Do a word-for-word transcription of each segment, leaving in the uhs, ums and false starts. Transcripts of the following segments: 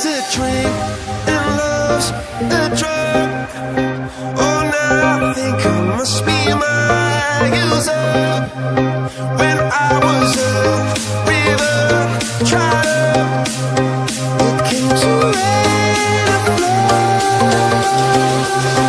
a drink and love's a drug. Oh, now I think I must be my user. When I was a river trotter, it came to rain and flood.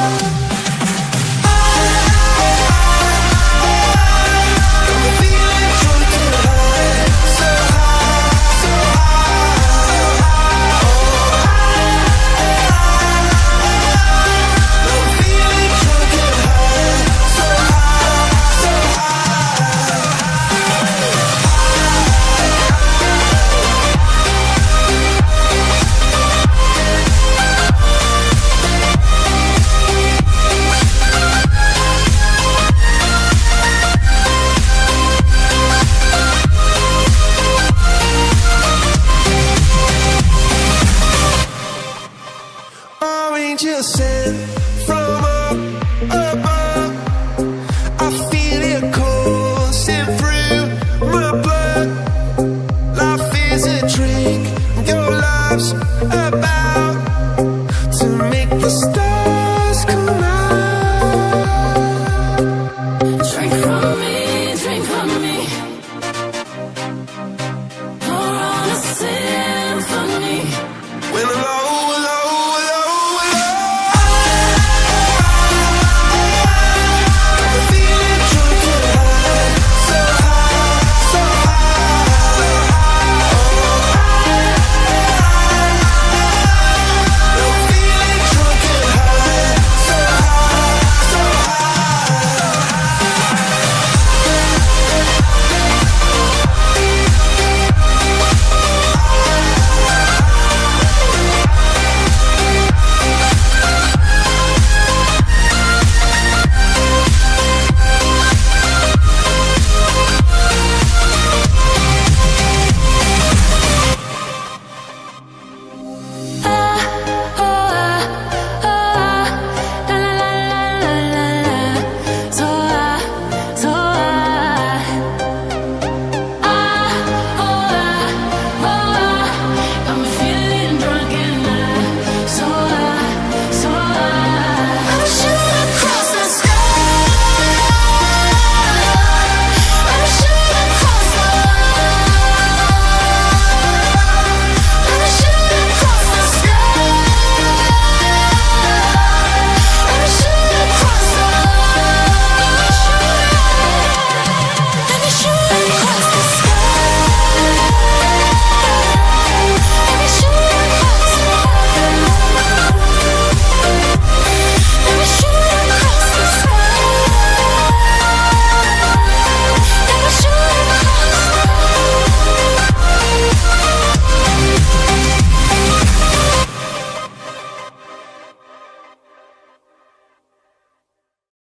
Just sent from up above. I feel it coursing through my blood. Life is a drink, your love's a